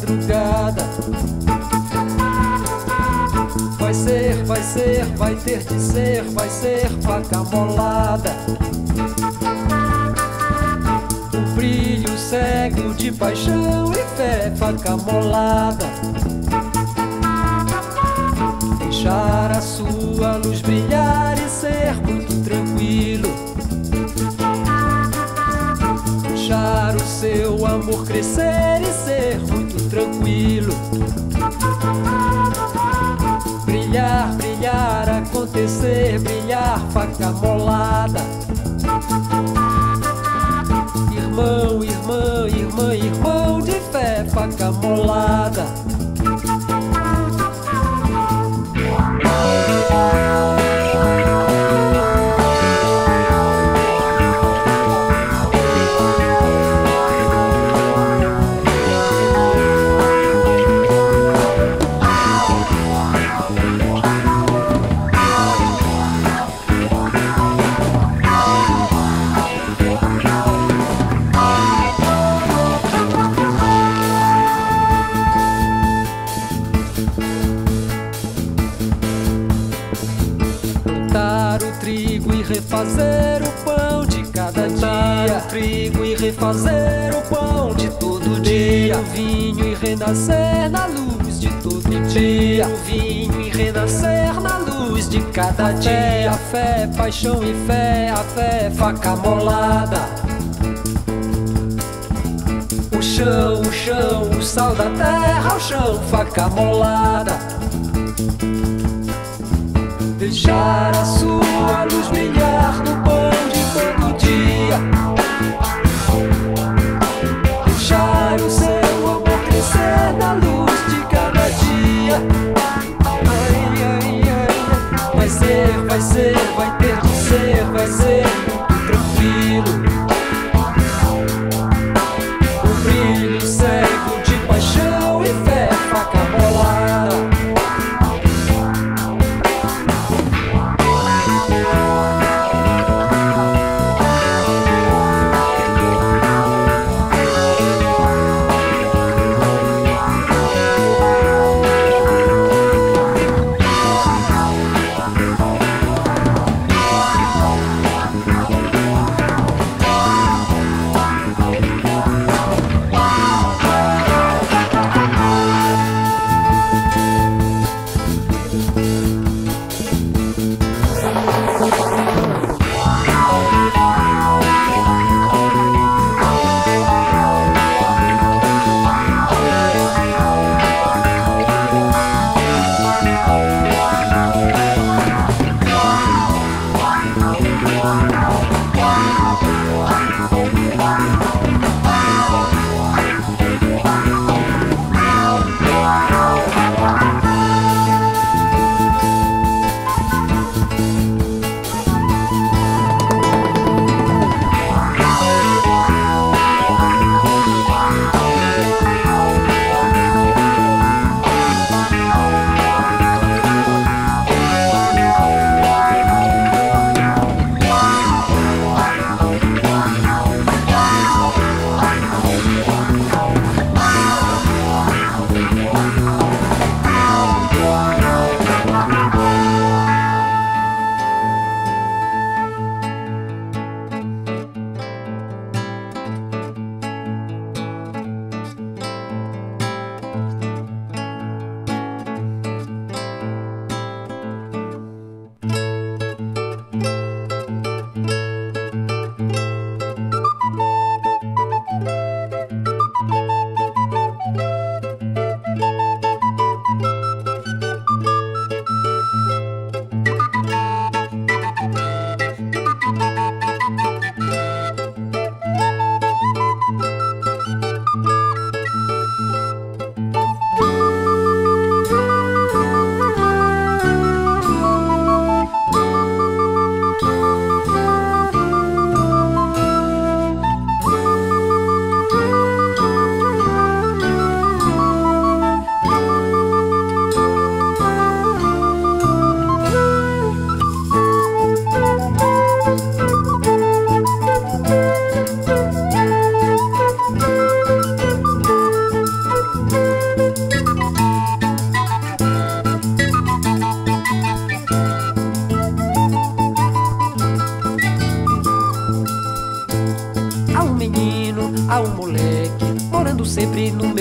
madrugada. Vai ser, vai ser, vai ter de ser, vai ser faca molada. Um brilho cego de paixão e fé, faca molada. Deixar a sua luz brilhar e ser muito tranquilo. Deixar o seu amor crescer e ser muito tranquilo. Brilhar, brilhar, acontecer, brilhar, faca molada. Irmão, irmã, irmã, irmão de fé, faca molada. Refazer o pão de cada dia, o trigo e refazer o pão de todo dia, o vinho e renascer na luz de todo dia, o vinho e renascer na luz de cada dia. A fé, paixão e fé, a fé, faca molada. O chão, o sal da terra, o chão, faca molada. Deixar a sua luz brilhar no pão de todo dia. Deixar o seu amor crescer na luz de cada dia. Ai, ai, ai. Vai ser, vai ser, vai ter de ser, vai ser muito tranquilo. Um brilho cego de paixão e fé, faca molada.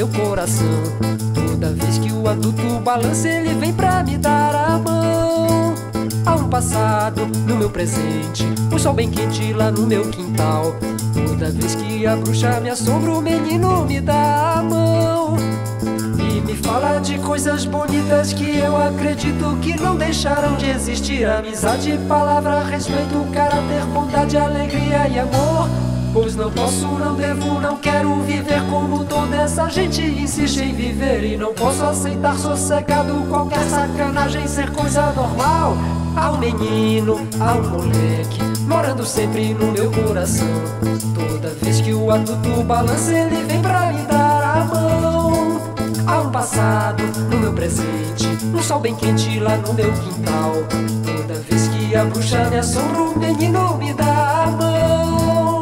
meu coração. Toda vez que o adulto balança, ele vem pra me dar a mão. Há um passado no meu presente, um sol bem quente lá no meu quintal. Toda vez que a bruxa me assombra, o menino me dá a mão e me fala de coisas bonitas que eu acredito que não deixaram de existir. Amizade, palavra, respeito, caráter, bondade, alegria e amor. Pois não posso, não devo, não quero viver como toda essa gente insiste em viver. E não posso aceitar sossegado qualquer sacanagem ser coisa normal. Há um menino, há um moleque, morando sempre no meu coração. Toda vez que o adulto balança, ele vem pra me dar a mão. Há um passado no meu presente, um sol bem quente lá no meu quintal. Toda vez que a bruxa me assombra, o menino me dá a mão.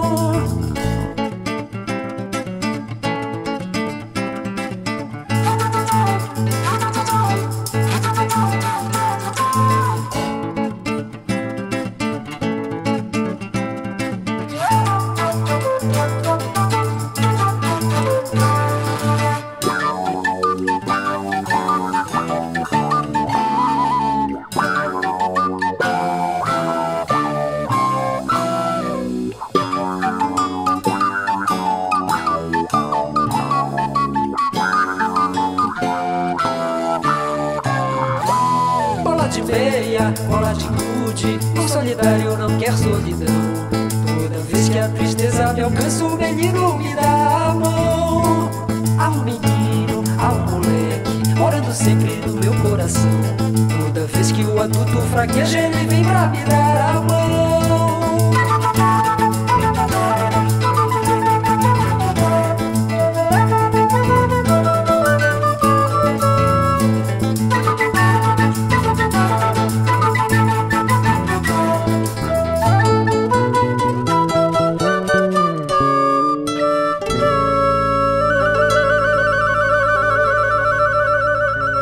Bola de meia, bola de gude, um solidário não quer solidão. Toda vez que a tristeza me alcança, o menino me dá a mão. Há um menino, há um moleque, morando sempre no meu coração. Toda vez que o adulto fraqueja, ele vem pra me dar a mão.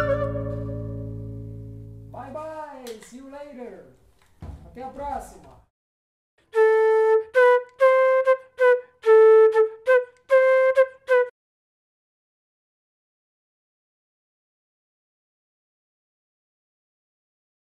Bye bye, see you later. Até a próxima.